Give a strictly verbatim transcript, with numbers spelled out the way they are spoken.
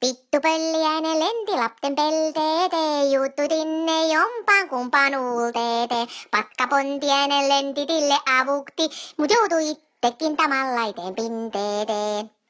Pittupölliäinen lenti lapten pelteete, juttutinne jompaan kumpaan uulteete. Patkapontiäinen lenti tille avukti, mut joutui ittekin tamallaiteen pinteeteen.